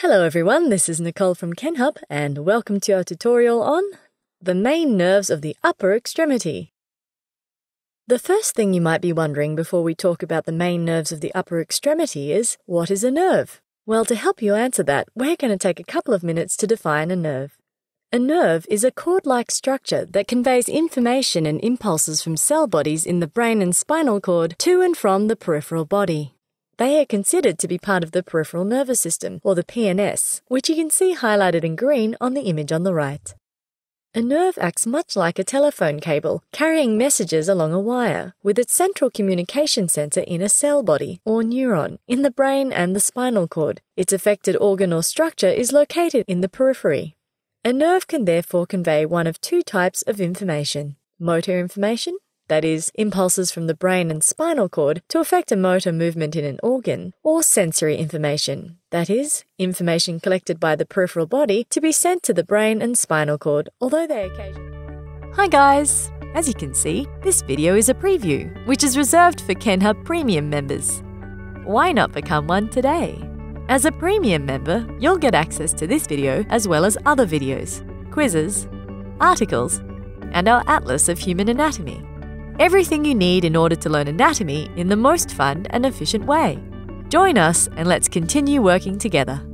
Hello everyone, this is Nicole from Kenhub and welcome to our tutorial on the main nerves of the upper extremity. The first thing you might be wondering before we talk about the main nerves of the upper extremity is, what is a nerve? Well, to help you answer that, we're going to take a couple of minutes to define a nerve. A nerve is a cord-like structure that conveys information and impulses from cell bodies in the brain and spinal cord to and from the peripheral body. They are considered to be part of the peripheral nervous system, or the PNS, which you can see highlighted in green on the image on the right. A nerve acts much like a telephone cable, carrying messages along a wire, with its central communication center in a cell body, or neuron, in the brain and the spinal cord. Its affected organ or structure is located in the periphery. A nerve can therefore convey one of two types of information: motor information, that is, impulses from the brain and spinal cord to affect a motor movement in an organ, or sensory information, that is, information collected by the peripheral body to be sent to the brain and spinal cord, although they occasionally... Hi guys! As you can see, this video is a preview, which is reserved for Kenhub Premium members. Why not become one today? As a Premium member, you'll get access to this video as well as other videos, quizzes, articles, and our Atlas of Human Anatomy. Everything you need in order to learn anatomy in the most fun and efficient way. Join us and let's continue working together.